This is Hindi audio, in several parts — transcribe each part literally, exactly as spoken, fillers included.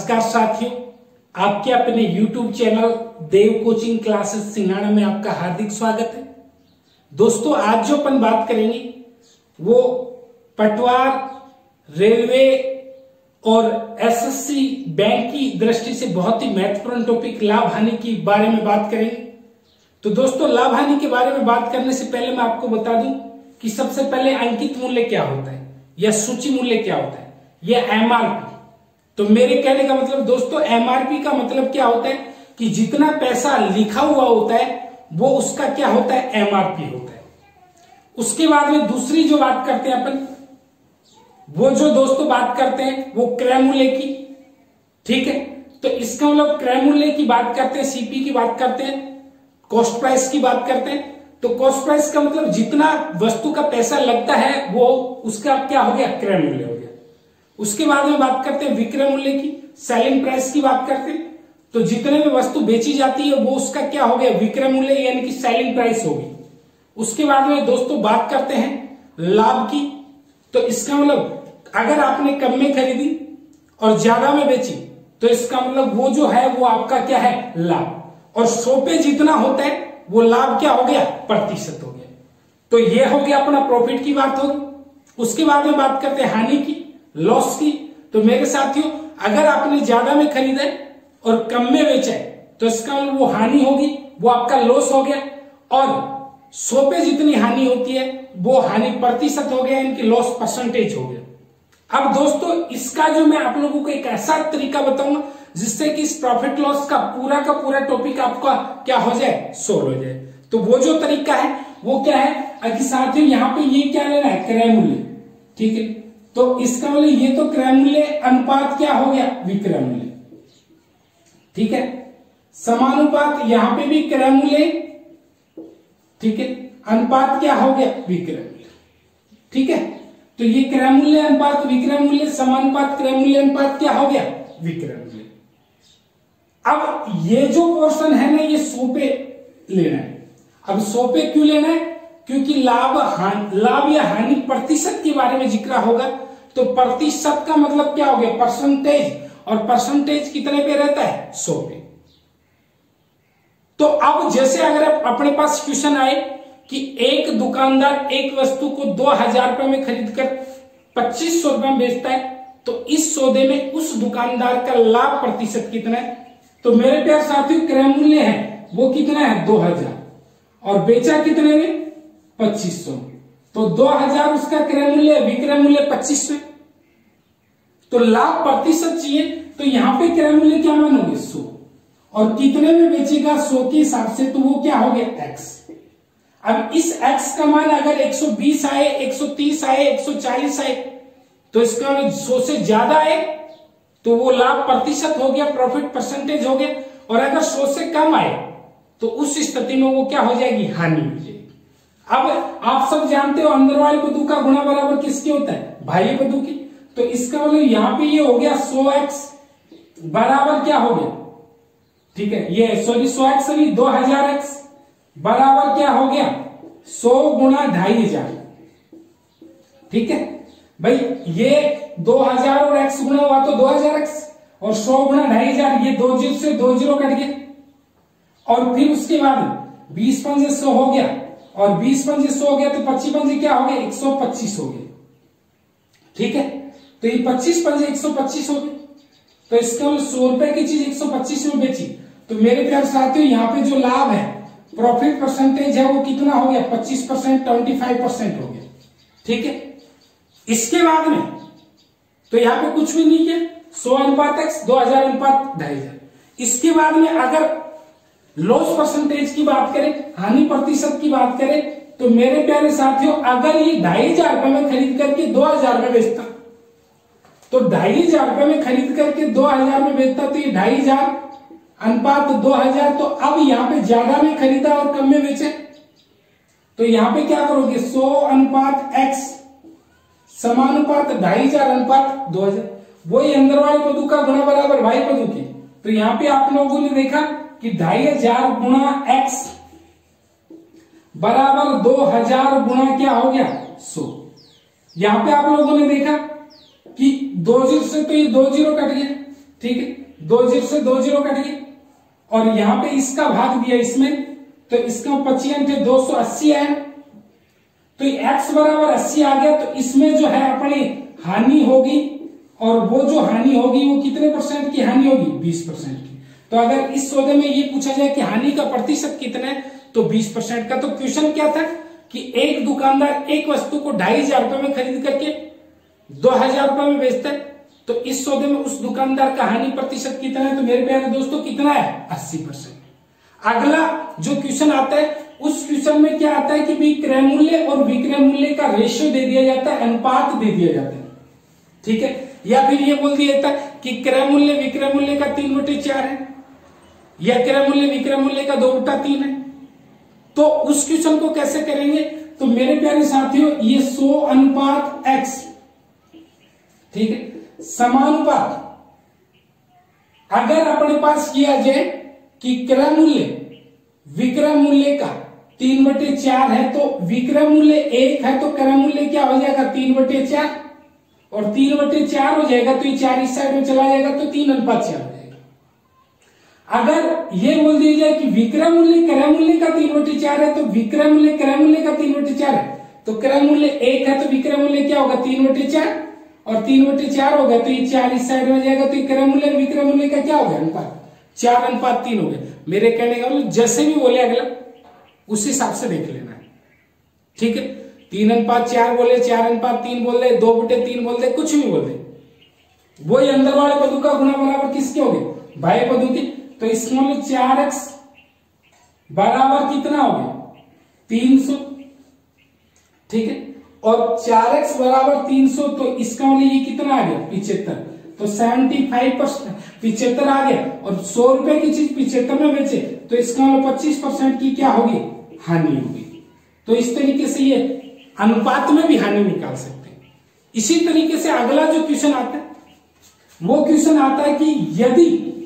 नमस्कार साथियों, आपके अपने YouTube channel Dev coaching classes Singhara में आपका हार्दिक स्वागत है। दोस्तों, आज जो अपन बात करेंगे वो पटवार, रेलवे और एसएससी बैंक की दृष्टि से बहुत ही महत्वपूर्ण टॉपिक लाभ हानि के बारे में बात करेंगे। तो दोस्तों, लाभ हानि के बारे में बात करने से पहले मैं आपको बता दूं कि सबसे पहले अंकित मूल्य क्या होता है या सूची मूल्य क्या होता है, यह एमआरपी। तो मेरे कहने का मतलब दोस्तों, एमआरपी का मतलब क्या होता है कि जितना पैसा लिखा हुआ होता है वो उसका क्या होता है, एमआरपी होता है। उसके बाद में दूसरी जो बात करते हैं अपन, वो जो दोस्तों बात करते हैं वो क्रय मूल्य की, ठीक है। तो इसका मतलब क्रय मूल्य की बात करते हैं, सीपी की बात करते हैं, कॉस्ट प्राइस की बात करते हैं। तो कॉस्ट प्राइस का मतलब जितना वस्तु का पैसा लगता है वो उसका क्या हो गया, क्रय मूल्य हो गया। उसके बाद में बात करते हैं विक्रय मूल्य की, सेलिंग प्राइस की बात करते हैं। तो जितने में वस्तु बेची जाती है वो उसका क्या हो गया, विक्रय मूल्य यानी कि सेलिंग प्राइस होगी। उसके बाद में दोस्तों बात करते हैं लाभ की। तो इसका मतलब अगर आपने कम में खरीदी और ज्यादा में बेची तो इसका मतलब वो जो है वो आपका क्या है, लाभ। और सौ पे जितना होता है वो लाभ क्या हो गया, प्रतिशत हो गया। तो ये हो गया अपना प्रॉफिट की बात होगी। उसके बाद में बात करते हैं हानि की, लॉस की। तो मेरे साथियों, अगर आपने ज्यादा में खरीदा और कम में बेचा है तो इसका मतलब वो हानि होगी, वो आपका लॉस हो गया। और सौ पे जितनी हानि होती है वो हानि प्रतिशत हो गया, इनकी लॉस परसेंटेज हो गया। अब दोस्तों, इसका जो मैं आप लोगों को एक ऐसा तरीका बताऊंगा जिससे कि इस प्रॉफिट लॉस का पूरा का पूरा टॉपिक आपका क्या हो जाए, सोल्व हो जाए। तो वो जो तरीका है वो क्या है, अगर साथियों यहाँ पे ये क्या लेना है, क्रय मूल्य, ठीक है। तो इसका मतलब ये तो क्रय मूल्य अनुपात क्या हो गया, विक्रय मूल्य, ठीक है। समानुपात यहां पे भी क्रय मूल्य, ठीक है, अनुपात क्या हो गया, विक्रय मूल्य, ठीक है। तो ये क्रय मूल्य अनुपात विक्रय मूल्य, समानुपात क्रय मूल्य अनुपात क्या हो गया, विक्रय मूल्य। अब ये जो पोर्शन है ना, ये सौ पे लेना है। अब सौ पे क्यों लेना है, क्योंकि लाभ हानि लाभ या हानि प्रतिशत के बारे में जिक्र होगा। तो प्रतिशत का मतलब क्या हो गया, परसेंटेज, और परसेंटेज कितने पे रहता है, सौ पे। तो अब जैसे अगर अपने पास क्वेश्चन आए कि एक दुकानदार एक वस्तु को दो हजार रुपए में खरीद कर पच्चीस सौ रुपए में बेचता है, तो इस सौदे में उस दुकानदार का लाभ प्रतिशत कितना है। तो मेरे प्यार साथियों, क्रय मूल्य है वो कितना है, दो हजार, और बेचा कितने में, पच्चीस सौ। तो दो हजार उसका क्रय मूल्य, विक्रय मूल्य पच्चीस में। तो लाभ प्रतिशत चाहिए, तो यहां पे क्रय मूल्य क्या मानोगे, सौ, और कितने में बेचेगा, सौ के हिसाब से, तो वो क्या हो गया, एक्स। अब इस एक्स का मान अगर एक सौ बीस आए, एक सौ तीस आए, एक सौ चालीस आए, तो इसका सौ से ज्यादा आए तो वो लाभ प्रतिशत हो गया, प्रॉफिट परसेंटेज हो गया। और अगर सौ से कम आए तो उस स्थिति में वो क्या हो जाएगी, हानि हो जाएगी। अब आप सब जानते हो अंदर वाले पदों का गुणा बराबर किसके होता है, बाह्य पदों की। तो इसका मतलब यहां पे ये हो गया सौ एक्स बराबर क्या हो गया, ठीक है, ये सॉरी सौ एक्स सॉरी दो हजार एक्स बराबर क्या हो गया, सौ गुणा ढाई हजार, ठीक है भाई। ये दो हजार और एक्स गुणा हुआ तो दो हजार एक्स, और सौ गुणा ढाई हजार, ये दो जीरो से दो जीरो कट गया। और फिर उसके बाद बीस पंजे सौ हो गया, और बीस पंजे सौ हो गया तो पच्चीस पंजे क्या हो गया, एक सौ पच्चीस हो गया, ठीक है। तो ये पच्चीस पंजे एक सौ पच्चीस हो गए। तो इसका मतलब सौ रुपए की चीज एक सौ पच्चीस में बेची। तो मेरे प्यार साथियों, यहाँ पे जो लाभ है, प्रॉफिट परसेंटेज है वो कितना हो गया, पच्चीस परसेंट, ट्वेंटी फाइव परसेंट हो गया, ठीक है। इसके बाद में तो यहाँ पे कुछ भी नहीं किया, सौ अनुपात एक्स, दो हजार अनुपात ढाई हजार। इसके बाद में अगर लॉस परसेंटेज की बात करें, हानि प्रतिशत की बात करें, तो मेरे प्यारे साथियों, अगर ये ढाई हजार रुपए में खरीद करके दो हजार में बेचता, तो ढाई हजार रुपए में खरीद करके दो हजार में बेचता, तो ये ढाई हजार अनुपात दो हजार। तो अब यहाँ पे ज्यादा में खरीदा और कम में बेचे, तो यहाँ पे क्या करोगे, सौ अनुपात एक्स समानुपात ढाई हजार अनुपात दो हजार। वही अंदर वाले पदों का गुणा बराबर बाह्य पदों की। तो यहाँ पे आप लोगों ने देखा कि ढाई हजार गुणा एक्स बराबर दो हजार गुणा क्या हो गया, सौ। यहां पे आप लोगों ने देखा कि दो जीरो से तो ये दो जीरो कट गया, ठीक है, दो जीरो से दो जीरो कट गए और यहां पे इसका भाग दिया इसमें, तो इसका पच्चीस थे दो सौ अस्सी आया, तो x बराबर अस्सी आ गया। तो इसमें जो है अपनी हानि होगी, और वो जो हानि होगी वो कितने परसेंट की हानि होगी, बीस परसेंट की। तो अगर इस सौदे में ये पूछा जाए कि हानि का प्रतिशत कितना है, तो बीस परसेंट का। तो क्वेश्चन क्या था कि एक दुकानदार एक वस्तु को ढाई हजार रुपए में खरीद करके दो हजार रुपए में बेचता है, तो इस सौदे में उस दुकानदार का हानि प्रतिशत कितना है, तो मेरे प्यारे दोस्तों कितना है, अस्सी परसेंट। अगला जो क्वेश्चन आता है उस क्वेश्चन में क्या आता है कि भाई क्रय मूल्य और विक्रय मूल्य का रेशियो दे दिया जाता है, अनुपात दे दिया जाता है, ठीक है। या फिर ये बोल दिया जाता है कि क्रय मूल्य विक्रय मूल्य का तीन बटे चार है, या क्रय मूल्य विक्रय मूल्य का दो बटा तीन है। तो उस क्वेश्चन को कैसे करेंगे, तो मेरे प्यारे साथियों ये सौ अनुपात एक्स, ठीक है, समानुपात। अगर अपने पास किया जाए कि क्रय मूल्य विक्रय मूल्य का तीन बटे चार है, तो विक्रय मूल्य एक है, तो क्रय मूल्य क्या हो जाएगा, तीन बटे चार, और तीन बटे चार हो जाएगा, तो ये चार इस साइड में चला जाएगा, तो तीन अनुपात चार हो जाएगा। अगर ये बोल दिया जाए कि विक्रय मूल्य क्रय मूल्य का तीन बटे चार है, तो विक्रय मूल्य क्रय मूल्य का तीन बटे चार है, तो क्रय मूल्य एक है, तो विक्रय मूल्य क्या होगा, तीन बटे चार, और तीन बटे चार हो गया, तो ये चार इस साइड में जाएगा, तो ये क्रय मूल्य विक्रय मूल्य का क्या हो गया, अनुपात, चार अनुपात तीन हो गया। मेरे कहने का मतलब जैसे भी बोले अगला उस हिसाब से देख लेना है, ठीक है। तीन अनुपात चार बोले, चार अनुपात तीन बोल दे, दो बटे तीन बोल दे, कुछ भी बोल दे, वही अंदर वाले पदों का गुना बराबर किसके हो गए, बाह्य पदों के। तो इसमें चार एक्स बराबर कितना हो गया, तीन सौ, ठीक है, और चार एक्स बराबर तीन सौ, तो इसका मतलब ये कितना आ गया, पिछहत्तर। तो सेवेंटी फाइव परसेंट पिछहत्तर आ गया, और सौ रुपए की चीज पिछहत्तर में बेचे, तो इसका मतलब पच्चीस परसेंट की क्या होगी, हानि होगी। तो इस तरीके से ये अनुपात में भी हानि निकाल सकते हैं। इसी तरीके से अगला जो क्वेश्चन आता है वो क्वेश्चन आता है कि यदि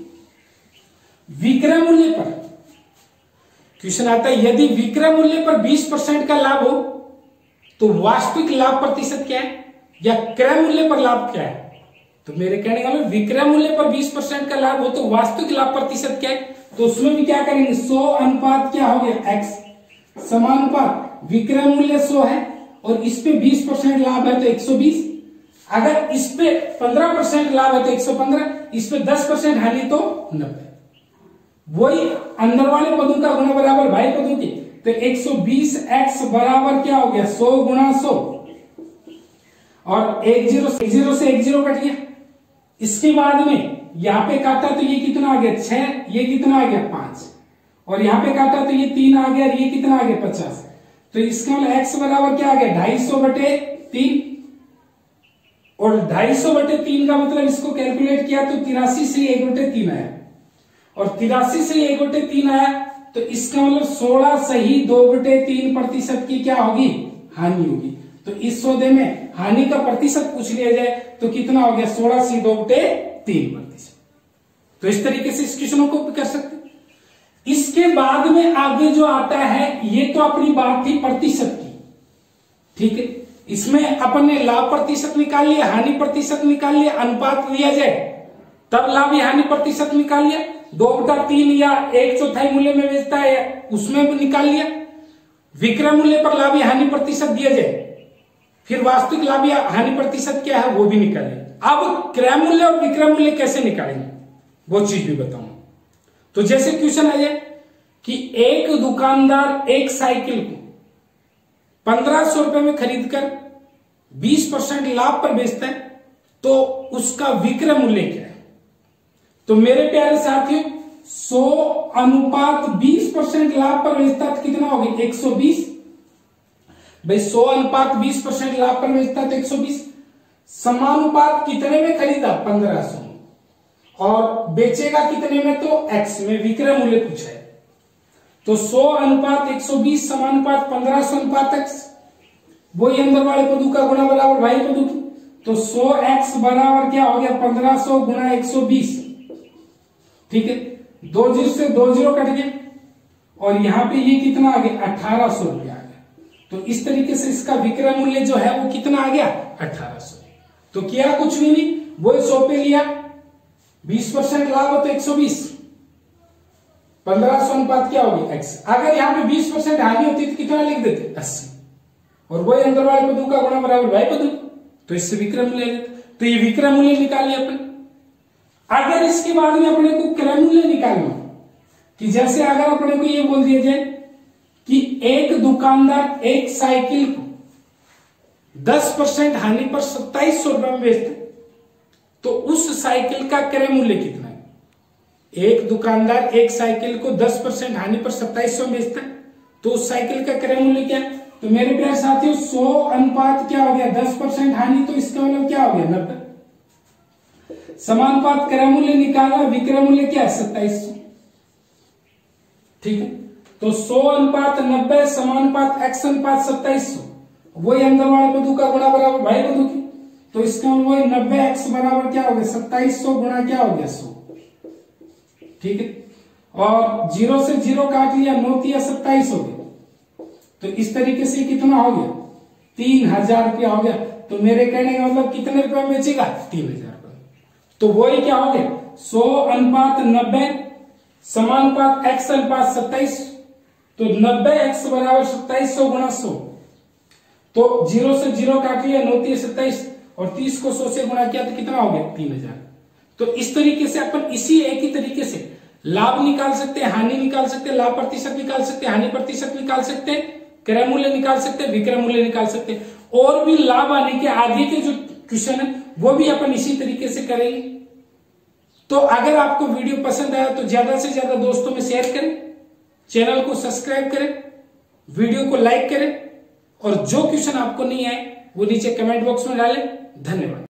विक्रय मूल्य पर क्वेश्चन आता है यदि विक्रय मूल्य पर बीस परसेंट का लाभ हो, तो वास्तविक लाभ प्रतिशत क्या है, या क्रय मूल्य पर लाभ क्या है। तो मेरे कहने का मतलब विक्रय मूल्य पर बीस परसेंट का लाभ हो तो वास्तविक लाभ प्रतिशत क्या है, तो उसमें भी क्या करेंगे, सौ अनुपात क्या हो गया, एक्स समानुपात विक्रय मूल्य सौ है और इस पे बीस परसेंट लाभ है तो एक सौ बीस। अगर इस पे पंद्रह परसेंट लाभ है तो एक सौ पंद्रह, इस पे दस परसेंट हानि तो नब्बे। वही अंदर वाले पदों का गुना बराबर बाह्य पदों के, तो एक सौ बीस एक्स बराबर क्या हो गया, सौ गुना सौ, और एक जीरो एक जीरो से एक जीरो कट गया। इसके बाद में यहां पे काटा तो ये कितना आ गया, छह, ये कितना आ गया, पांच, और यहां पे काटा तो ये तीन आ गया, ये कितना आ गया, पचास। तो इसका मतलब एक्स बराबर क्या आ गया, ढाई सौ बटे तीन, और ढाई सौ बटे तीन का मतलब इसको कैलकुलेट किया तो तिरासी से एक बटे तीन आया, और तिरासी से एक बटे तीन आया, तो इसका मतलब सोलह सही दो बटे तीन प्रतिशत की क्या होगी, हानि होगी। तो इस सौदे में हानि का प्रतिशत पूछ लिया जाए तो कितना हो गया, सोलह सी दो बटे तीन प्रतिशत। तो इस तरीके से इस क्वेश्चनों को कर सकते हैं। इसके बाद में आगे जो आता है, ये तो अपनी बात थी प्रतिशत की, ठीक है। इसमें अपन ने लाभ प्रतिशत निकाल लिया, हानि प्रतिशत निकाल लिया, अनुपात दिया जाए तब लाभ या हानि प्रतिशत निकाल लिया, दो बटा तीन या एक चौथाई मूल्य में बेचता है उसमें भी निकाल लिया, विक्रय मूल्य पर लाभ या हानि प्रतिशत दिया जाए, फिर वास्तविक लाभ या हानि प्रतिशत क्या है वो भी निकालें। अब क्रय मूल्य और विक्रय मूल्य कैसे निकालेंगे वो चीज भी बताऊंगा। तो जैसे क्वेश्चन आ जाए कि एक दुकानदार एक साइकिल को पंद्रह सौ रुपए में खरीदकर बीस परसेंट लाभ पर बेचता है, तो उसका विक्रय मूल्य क्या है। तो मेरे प्यारे साथियों, सौ अनुपात बीस परसेंट लाभ पर बेचता है तो कितना होगा, एक सौ बीस। भाई सौ अनुपात बीस परसेंट लाभ पर बेचता है तो एक सौ बीस। समानुपात कितने में खरीदा, पंद्रह सौ, और बेचेगा कितने में, तो एक्स में विक्रय मूल्य पूछा है। तो सौ अनुपात एक सौ बीस समानुपात पंद्रह सौ अनुपात एक्स, वही अंदर वाले पदों का गुणा बराबर बाह्य पदों की। तो सौ एक्स बराबर क्या हो गया, पंद्रह सौ गुणा एक सौ बीस, ठीक है। दो जीरो से दो जीरो कट गया, और यहां पे ये कितना आ गया, अठारह सौ रुपया आ गया। तो इस तरीके से इसका विक्रय मूल्य जो है वो कितना आ गया, अठारह सौ। तो किया कुछ भी नहीं, वो सौ पे लिया, बीस परसेंट लाभ हो तो एक सौ बीस, पंद्रह सौ अनुपात क्या होगी एक्स। अगर यहाँ पे बीस परसेंट हानि होती तो कितना लिख देते अस्सी, और वही अंदर वाले पदों का गुणा बराबर वाई पदों, तो इससे विक्रम मूल्य आ जाता। तो ये विक्रम मूल्य निकाल लिया अपन। अगर इसके बाद में अपने को क्रय मूल्य निकालना, कि जैसे अगर अपने को ये बोल दिया जाए कि एक दुकानदार एक साइकिल को दस परसेंट हानि पर सत्ताईस सौ रुपए में बेचते, तो उस साइकिल का क्रय मूल्य कितना है। एक दुकानदार एक साइकिल को दस परसेंट हानि पर सत्ताईस सौ में बेचता है, तो उस साइकिल का क्रय मूल्य क्या है। तो मेरे प्यारे साथियों सौ अनुपात क्या हो गया दस परसेंट हानि, तो इसका मतलब क्या हो गया नब्बे। समानुपात क्रय मूल्य निकाला, विक्रय मूल्य क्या है सत्ताईस सौ। ठीक है, तो सौ अनुपात नब्बे समानुपात एक्स अनुपात सत्ताईस सौ, वही अंदर वाले पदों का गुणा बराबर भाई पदों की, तो इसका वही नब्बे एक्स बराबर क्या हो गया सत्ताईस सौ गुणा क्या हो गया सौ। ठीक है, और जीरो से जीरो काट लिया, नौ तिया सत्ताईस हो गया, तो इस तरीके से कितना हो गया तीन हजार रुपया हो गया। तो मेरे कहने का मतलब कितने रुपए में बेचेगा तीन हजार रुपए। तो वही क्या हो गया सौ अनुपात नब्बे समानुपात एक्स अनुपात सत्ताईस, तो नब्बे एक्स बराबर सत्ताईस सौ गुणा सौ, तो जीरो से जीरो काट लिया, नौ तीस सत्ताईस, और तीस को सौ से गुणा किया तो कितना हो गया तीन हजार। तो इस तरीके से अपन इसी एक ही तरीके से लाभ निकाल सकते हैं, हानि निकाल सकते हैं, लाभ प्रतिशत निकाल सकते हैं, हानि प्रतिशत निकाल सकते हैं, क्रय मूल्य निकाल सकते हैं, विक्रय मूल्य निकाल सकते हैं, और भी लाभ आने के आगे के जो क्वेश्चन है वो भी अपन इसी तरीके से करेंगे। तो अगर आपको वीडियो पसंद आया तो ज्यादा से ज्यादा दोस्तों में शेयर करें, चैनल को सब्सक्राइब करें, वीडियो को लाइक करें, और जो क्वेश्चन आपको नहीं आए वो नीचे कमेंट बॉक्स में डालें। धन्यवाद।